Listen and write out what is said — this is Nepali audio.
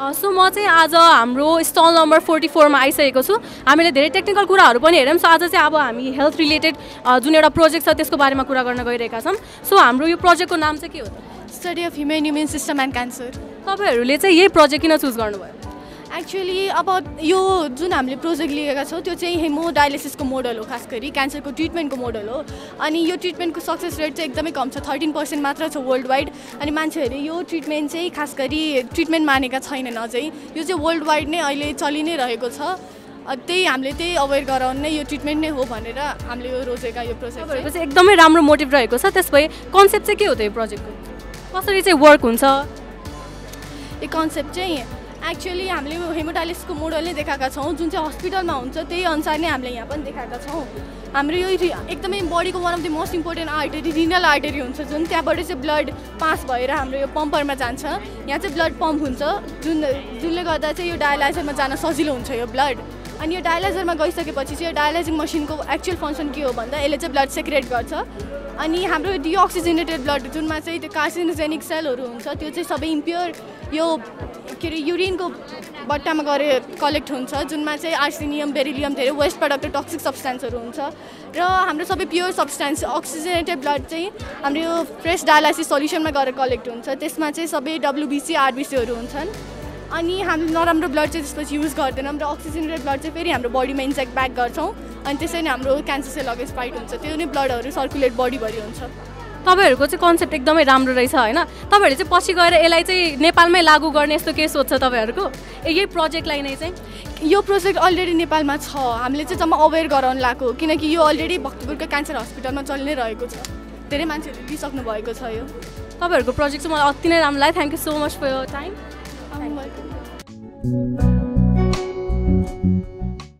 सो म चाहिँ आज हाम्रो स्टल नम्बर 44 मा आइसकेको छु। हामीले धेरै टेक्निकल कुराहरू पनि हेर्यौँ। सो आज चाहिँ अब हामी हेल्थ रिलेटेड जुन एउटा प्रोजेक्ट छ त्यसको बारेमा कुरा गर्न गइरहेका छौँ। सो हाम्रो यो प्रोजेक्टको नाम चाहिँ के हो? Study of human immune system and cancer. तपाईहरूले चाहिँ यही प्रोजेक्ट किन चुज गर्नुभयो? एक्चुअली अब यो जुन हामीले प्रोजेक्ट लिएका छौँ त्यो चाहिँ हेमोडायलिसिसको मोडल हो, खास गरी क्यान्सरको ट्रिटमेन्टको मोडल हो। अनि यो ट्रिटमेन्टको सक्सेस रेट चाहिँ एकदमै कम छ, 13% मात्र छ वर्ल्ड वाइड। अनि मान्छेहरूले यो ट्रिटमेन्ट चाहिँ खास गरी ट्रिटमेन्ट मानेका छैनन् अझै। यो चाहिँ वर्ल्ड वाइड नै अहिले चलि नै रहेको छ। त्यही हामीले त्यही अवेर गराउन नै यो ट्रिटमेन्ट नै हो भनेर हामीले यो रोजेका यो प्रोजेक्ट चाहिँ एकदमै राम्रो मोटिभ रहेको छ। त्यस भए कन्सेप्ट चाहिँ के हो त यो प्रोजेक्टको? कसरी चाहिँ वर्क हुन्छ यो कन्सेप्ट चाहिँ? एक्चुअली हामीले हेमोडायलिसिसको मोडल नै देखाएका छौँ, जुन चाहिँ हस्पिटलमा हुन्छ त्यही अनुसार नै हामीले यहाँ पनि देखाएका छौँ। हाम्रो यो एकदमै बडीको one of the most important artery renal artery हुन्छ, जुन त्यहाँबाट चाहिँ ब्लड पास भएर हाम्रो यो पम्परमा जान्छ। यहाँ चाहिँ ब्लड पम्प हुन्छ, जुनले गर्दा चाहिँ यो डायलाइजरमा जान सजिलो हुन्छ यो ब्लड। अनि यो डायलाइजरमा गइसकेपछि चाहिँ यो डायलाइजिङ मसिनको एक्चुअल फङ्सन के हो भन्दा यसले चाहिँ ब्लड सेक्रेट गर्छ। अनि हाम्रो डिअक्सिजेनेटेड ब्लड जुनमा चाहिँ त्यो कार्सिनोजेनिक सेलहरू हुन्छ त्यो चाहिँ सबै इम्प्योर यो के अरे युरिनको बट्टामा गएर कलेक्ट हुन्छ, जुनमा चाहिँ आर्सेनियम बेरिलियम धेरै वेस्ट प्रडक्ट टक्सिक सब्सटेन्सहरू हुन्छ। र हाम्रो सबै प्योर सब्सटेन्स अक्सिजनेटेड ब्लड चाहिँ हाम्रो यो फ्रेस डायलाइसिस सोल्युसनमा गएर कलेक्ट हुन्छ। त्यसमा चाहिँ सबै WBC RBCहरू हुन्छन्। अनि हामीले नराम्रो ब्लड चाहिँ त्यसपछि युज गर्दैनौँ र अक्सिजनेटेड ब्लड चाहिँ फेरि हाम्रो बडीमा इन्जेक्ट ब्याक गर्छौँ। अनि त्यसरी नै हाम्रो क्यान्सर सेल अगेन्स्ट फाइट हुन्छ, त्यो नै ब्लडहरू सर्कुलेट बडीभरि हुन्छ। तपाईँहरूको चाहिँ कन्सेप्ट एकदमै राम्रो रहेछ होइन? तपाईँहरूले चाहिँ पछि गएर यसलाई चाहिँ नेपालमै लागू गर्ने यस्तो के सोच छ तपाईँहरूको यही प्रोजेक्टलाई नै? चाहिँ यो प्रोजेक्ट अलरेडी नेपालमा छ, हामीले चाहिँ जम्मा अवेर गराउन लगाएको, किनकि यो अलरेडी भक्तपुरको क्यान्सर हस्पिटलमा चलि नै रहेको छ। धेरै मान्छेहरूले लिइसक्नु भएको छ यो। तपाईँहरूको प्रोजेक्ट चाहिँ मलाई अति नै राम्रो लाग्यो। Thank you so much for your time.